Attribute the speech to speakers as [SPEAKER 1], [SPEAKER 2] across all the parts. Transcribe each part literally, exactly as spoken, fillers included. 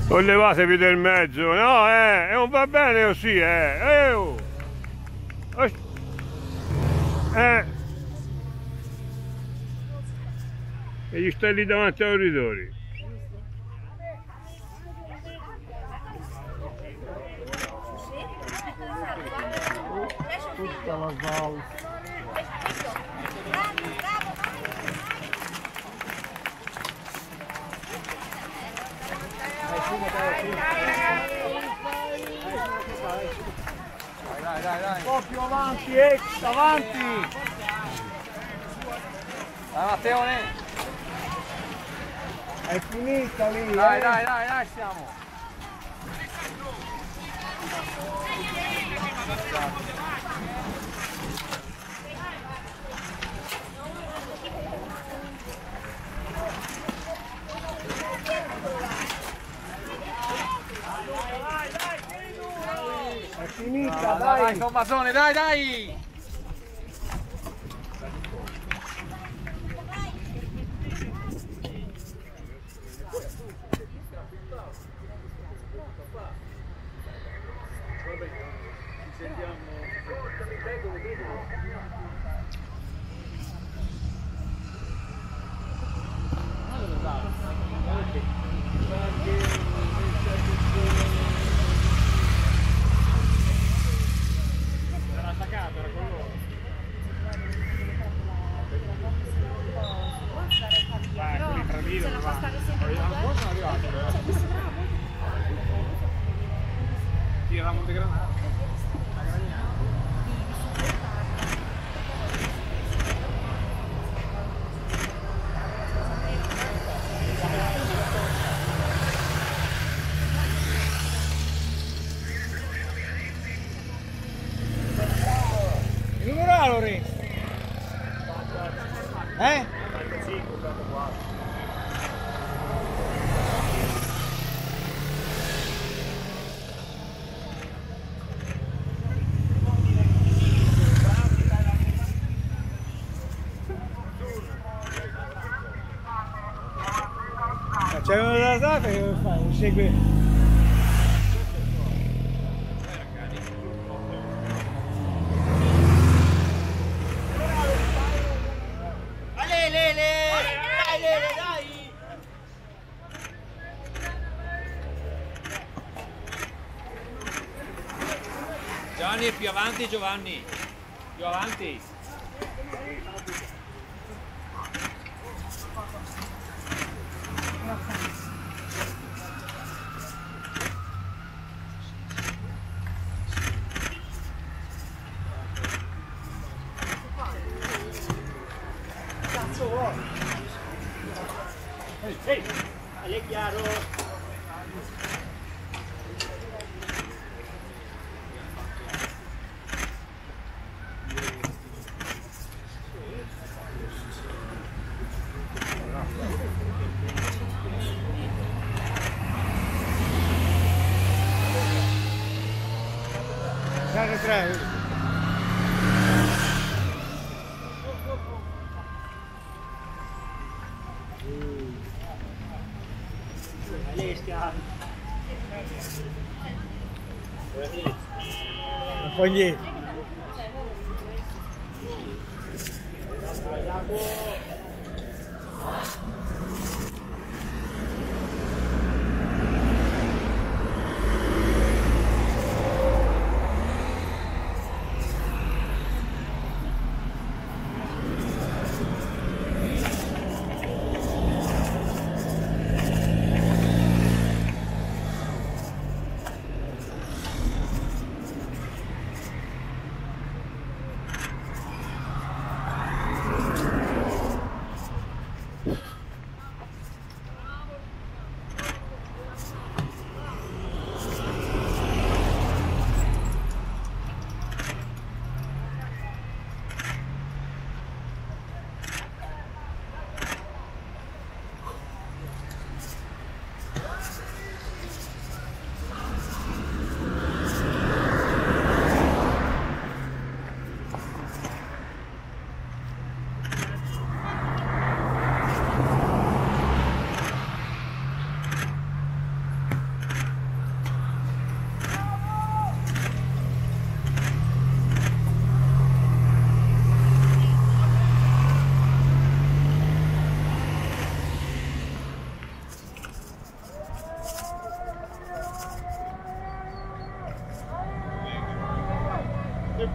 [SPEAKER 1] Non levatevi del mezzo, no, eh, non va bene così, eh, eh, oh. eh. E gli stai lì davanti ai corridori.
[SPEAKER 2] Tutta la sval.
[SPEAKER 3] Dai, dai, dai.
[SPEAKER 2] Un po' più avanti, ex, avanti.
[SPEAKER 3] Dai Matteone.
[SPEAKER 2] È finita lì.
[SPEAKER 3] Dai,
[SPEAKER 2] eh.
[SPEAKER 3] dai, dai, dai, siamo.
[SPEAKER 2] È finita,
[SPEAKER 3] No,
[SPEAKER 2] dai.
[SPEAKER 3] dai, Tommasone, dai, dai. Tira Monte Granata.
[SPEAKER 2] Il numero Lorenzo. Eh? C'è uno della data che lo fai, segue.
[SPEAKER 4] Ale, Lele! Dai, Lele, dai!
[SPEAKER 3] Giovanni, più avanti, Giovanni. Più avanti.
[SPEAKER 2] Cazzo vuoi?
[SPEAKER 4] Ehi, Ale chiaro!
[SPEAKER 2] Tre, tre.
[SPEAKER 4] Ale schiavo!
[SPEAKER 2] Un po' indietro.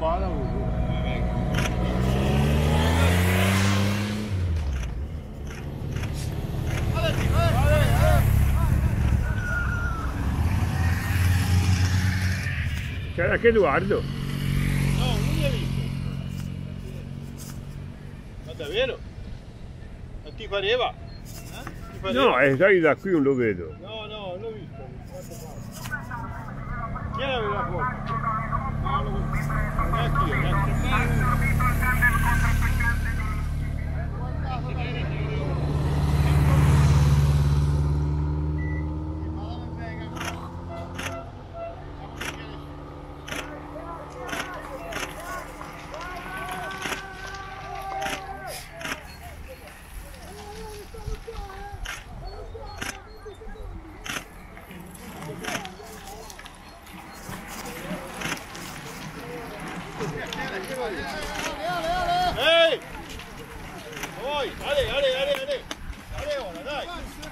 [SPEAKER 2] buona così.
[SPEAKER 1] C'era anche Edoardo.
[SPEAKER 2] No, non mi ha visto. Ma davvero? Non ti pareva? Eh? Ti pareva?
[SPEAKER 1] No, eh, sai, da qui non lo vedo.
[SPEAKER 2] No, no, l'ho visto. Chi era la foto? No, l'ho visto. Neanche io, neanche io. Ehi! Poi, ale, ale, ale, ale! Ale ora, dai!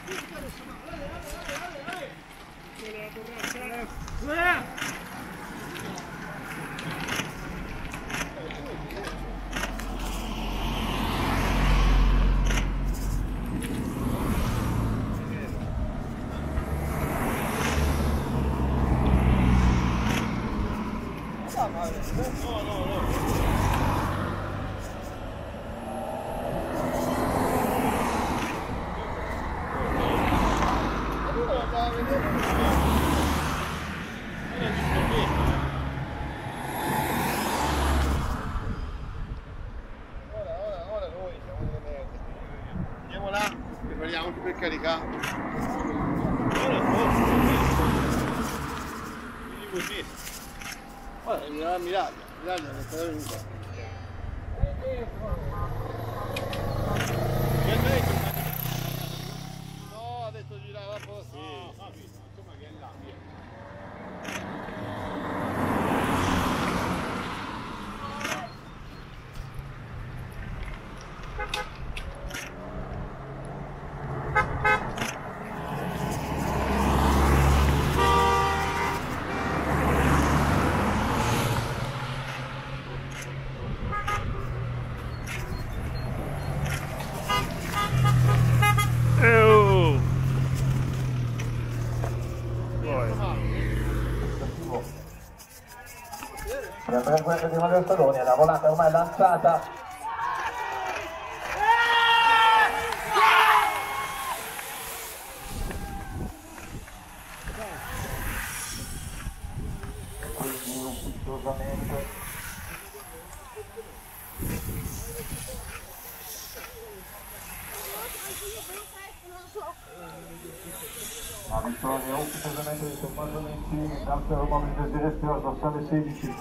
[SPEAKER 2] No, no, no. Andiamo là, prepariamo anche per caricare. Quindi così. Guarda, miraglia, miraglia, miraglia non è venuta. No, ha detto girava a posto. Sì, capito, insomma che è là, via.
[SPEAKER 1] Oh.
[SPEAKER 5] Per il guerra di Mario Stalloni, la volata ormai lanciata. Quindi ufficiosamente la vittoria ufficiosamente di Tommaso Nencini, campo aeromobile del direttore, dorsale sedici.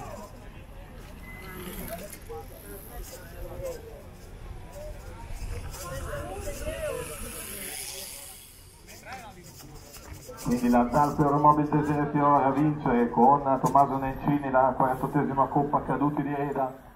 [SPEAKER 5] Quindi la Talpe Aeromobile del Fiore a vincere con Tommaso Nencini la quarantottesima Coppa Caduti di Eda.